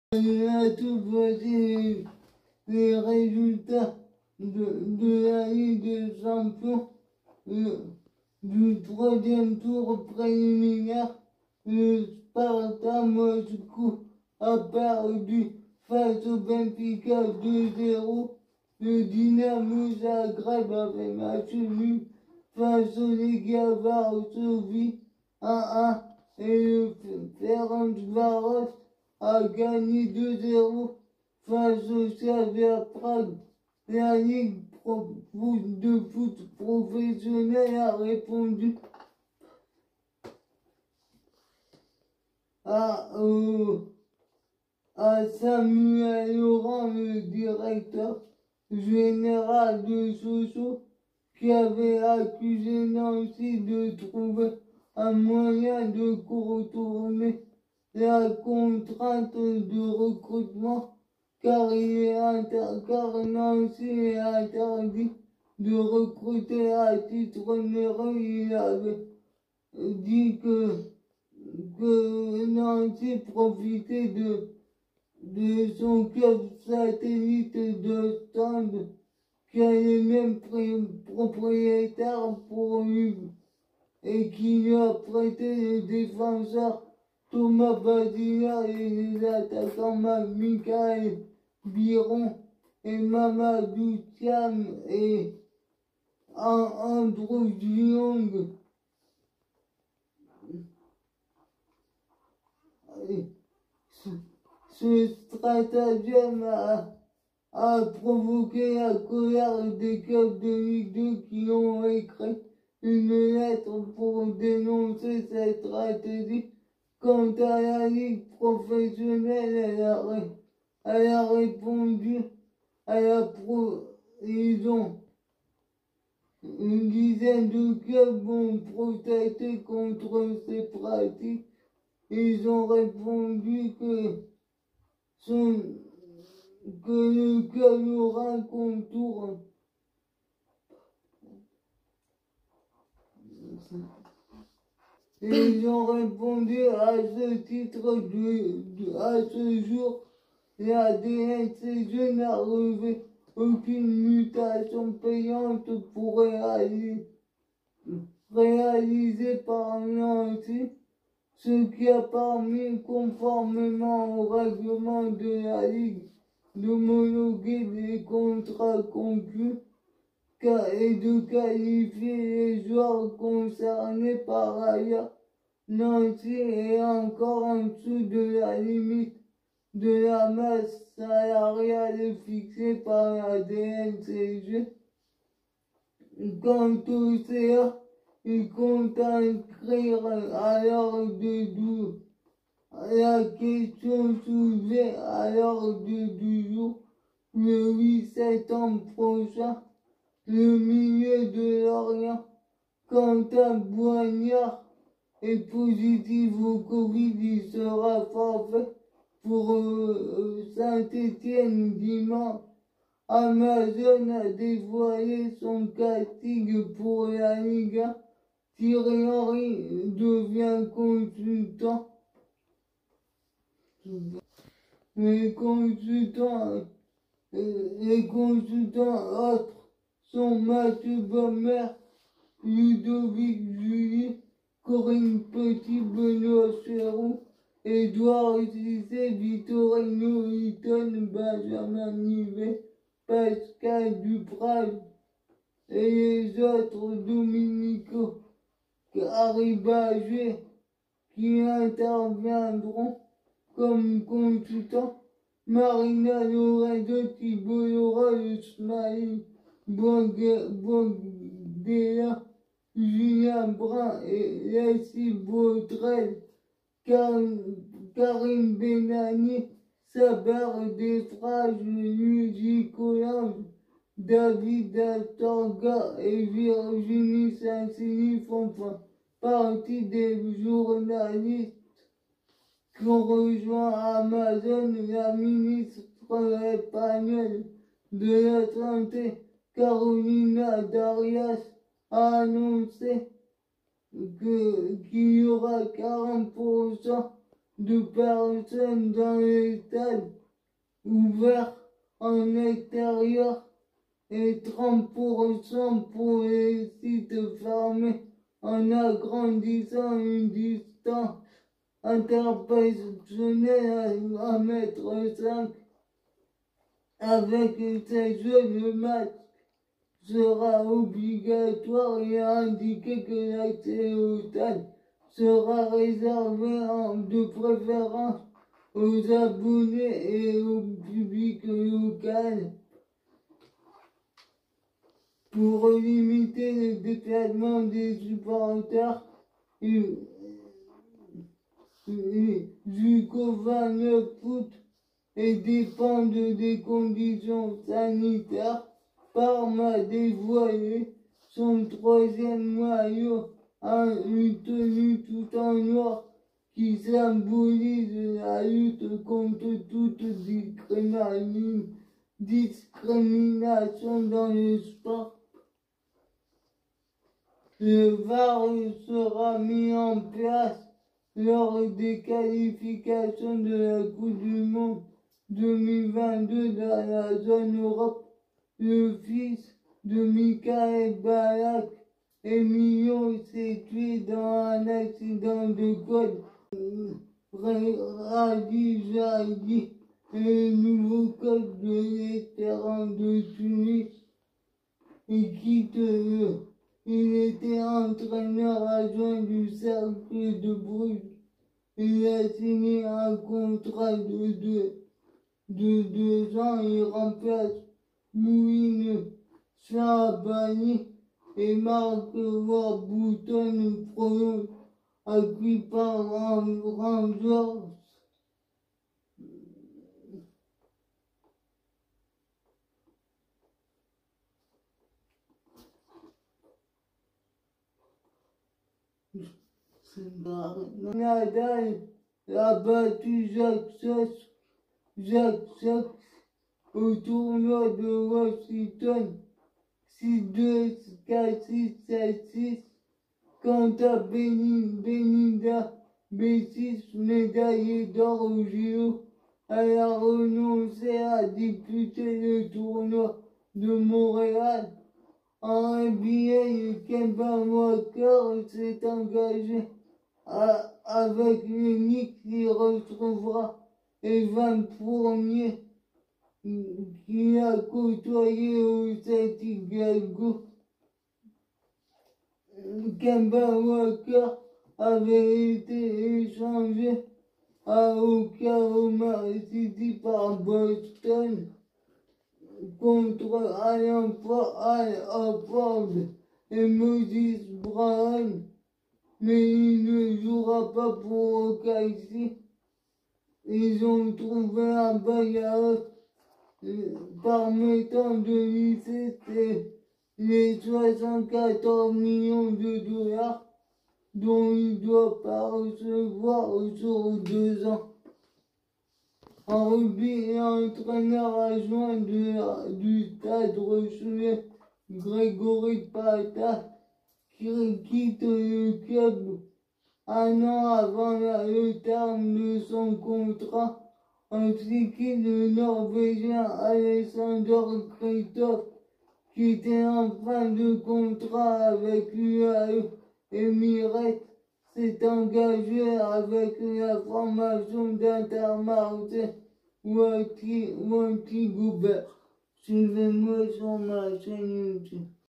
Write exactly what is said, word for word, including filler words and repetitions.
Elle a tout voté les résultats de, de la Ligue des Champions. Le, du troisième tour préliminaire, le Sparta Moscou a perdu face au Benfica deux zéro. Le Dynamo Zagreb avait match nul face au Legia Varsovie un un et le Ferencváros a gagné deux zéro face au Slavia Prague. La Ligue de foot professionnel a répondu à, euh, à Samuel Laurent, le directeur général de Sochaux, qui avait accusé Nancy de trouver un moyen de contourner la contrainte de recrutement, car, il est inter car Nancy est interdit de recruter à titre onéreux. Il avait dit que, que Nancy profitait de, de son club satellite de stand, qui est même propriétaire pour lui, et qui lui a prêté les défenseurs Thomas Badilla et les attaquants Michael Biron et Mamadou Thiam et Andrew Young. Ce stratagème a, a provoqué la colère des clubs de Ligue deux qui ont écrit une lettre pour dénoncer cette stratégie. Quant à la Ligue professionnelle, elle a, elle a répondu à la pro... Ils ont une dizaine de clubs ont protesté contre ces pratiques. Ils ont répondu que, son, que le club aura un contour. Et ils ont répondu à ce titre de, de, à ce jour, la D N C G n'a relevé aucune mutation payante pour réaliser, réalisée par Nancy, ce qui a permis, conformément au règlement de la Ligue, d'homologuer les contrats conclus et de qualifier les joueurs concernés. Par ailleurs, Nancy est encore en dessous de la limite de la masse salariale fixée par la D N C G. Quant au C A, il compte inscrire à l'ordre de la question soulevée à l'ordre du jour le huit septembre prochain. Le milieu de Lorient, Quentin Boignard, est positif au Covid. Il sera forfait pour euh, Saint-Étienne dimanche. Amazon a dévoilé son casting pour la Ligue un. Thierry Henry devient consultant. Les consultants, les consultants autres sont Mathieu Baumer, Ludovic Julie, Corinne Petit, Benoît Chéroux, Édouard Cissé, Vittorino Hilton, Benjamin Nivet, Pascal Dupraz et les autres Domenico Caribagé qui interviendront comme consultants. Marina Lorenzo, Thibault Laura, Ismaël Bourdella, Julien Brun et Leslie Baudrel, Karim Benani, Sabar Desfrages, Luigi Collange, David Astorga et Virginie Saint-Sini font partie des journalistes qui ont rejoint Amazon. La ministre espagnole de la Santé, Carolina Darias, a annoncé qu'il y aura quarante pour cent de personnes dans les stades ouverts en extérieur et trente pour cent pour les sites fermés en agrandissant une distance interpersonnelle à un mètre cinq. Avec ces jeux, le masque sera obligatoire et a indiqué que l'accès au stade sera réservé en, de préférence aux abonnés et au public local. Pour limiter le déplacement des supporters jusqu'au vingt-neuf août et dépendent des conditions sanitaires, Parma a dévoilé son troisième maillot à une tenue tout en noir qui symbolise la lutte contre toute discrimination dans le sport. Le V A R sera mis en place lors des qualifications de la Coupe du Monde deux mille vingt-deux dans la zone Europe. Le fils de Michael Ballack, Emilio, s'est tué dans un accident de code. Radi Jaidi est le nouveau coach de l'Espérance de Tunis et quitte le. Il était entraîneur adjoint du Cercle de Bruges. Il a signé un contrat de deux, de deux ans. Il remplace Mouine Chabani et Marc Warburton prolonge acquis par Rangers. Nadal a battu Jack Sock, Jack Sock au tournoi de Washington six deux, quatre six, sept six. Quant à Belinda Bencic, médaillée d'or au J O, elle a renoncé à disputer le tournoi de Montréal. En N B A, Kemba Walker s'est engagé à, avec les Knicks qui retrouvera Evan Fournier qui a côtoyé au Chicago. Kemba Walker avait été échangé à Oklahoma City par Boston contre Alan Horford et Moses Brown, mais il ne jouera pas pour O K C. Ils ont trouvé un bailleur permettant de lisser les soixante-quatorze millions de dollars dont il ne doit pas recevoir sur deux ans. En rugby, l'entraîneur adjoint du Stade Rennais, Grégory Pata, qui quitte le club un an avant le terme de son contrat, ainsi que le Norvégien Alexander Kristoff, qui était en fin de contrat avec l'U A E Emirates, s'est engagé avec la formation d'Intermarché Wanty Gobert. Suivez-moi sur ma chaîne YouTube.